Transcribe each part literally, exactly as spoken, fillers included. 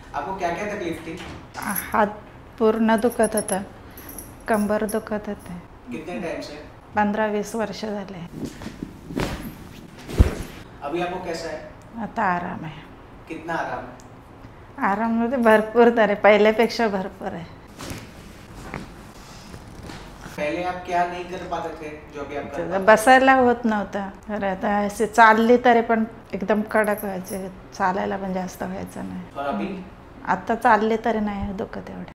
आपको क्या क्या तकलीफ थी? हात पूर्ण दुखत होता, कंबर दुखत होते. कितने टाइम से? पंधरा वीस वर्ष झाले. अभी आपको कैसा है? आता आराम आहे. कितना आराम है? आराम मध्ये भरपूर तर आहे, पहिल्यापेक्षा भरपूर आहे. पहले आप क्या नहीं कर पाते थे जो अभी आप कर पाते हैं? बसायला होत नव्हतं. तर आता असे चालली तरी पण एकदम कडक व्हायचे, चालायला पण जास्त व्हायचं नाही. और अभी? आता चालले तरी नाही दुखत एवढे.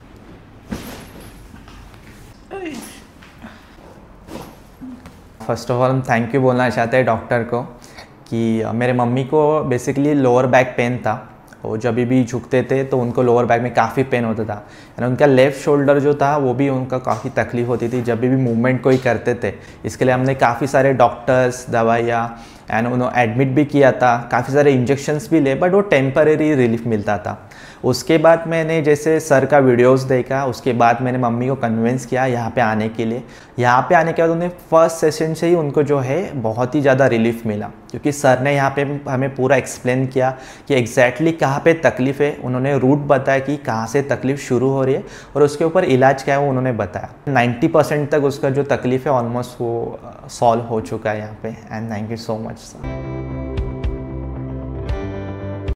फर्स्ट ऑफ ऑल हम थैंक यू बोलना चाहते हैं डॉक्टर को कि मेरे मम्मी को बेसिकली लोअर बैक पेन था. वो जब भी झुकते थे तो उनको लोअर बैक में काफ़ी पेन होता था. एंड उनका लेफ़्ट शोल्डर जो था वो भी उनका काफ़ी तकलीफ़ होती थी जब भी मूवमेंट कोई करते थे. इसके लिए हमने काफ़ी सारे डॉक्टर्स, दवाइयाँ एंड उन्होंने एडमिट भी किया था, काफ़ी सारे इंजेक्शन्स भी ले, बट वो टेम्परेरी रिलीफ मिलता था. उसके बाद मैंने जैसे सर का वीडियोस देखा, उसके बाद मैंने मम्मी को कन्विंस किया यहाँ पे आने के लिए. यहाँ पे आने के बाद उन्हें फर्स्ट सेशन से ही उनको जो है बहुत ही ज़्यादा रिलीफ मिला, क्योंकि सर ने यहाँ पे हमें पूरा एक्सप्लेन किया कि एग्जैक्टली कहाँ पे तकलीफ़ है. उन्होंने रूट बताया कि कहाँ से तकलीफ़ शुरू हो रही है और उसके ऊपर इलाज क्या है वो उन्होंने बताया. नाइन्टी परसेंट तक उसका जो तकलीफ़ है ऑलमोस्ट वो सॉल्व हो चुका है यहाँ पे. And thank you so much sir.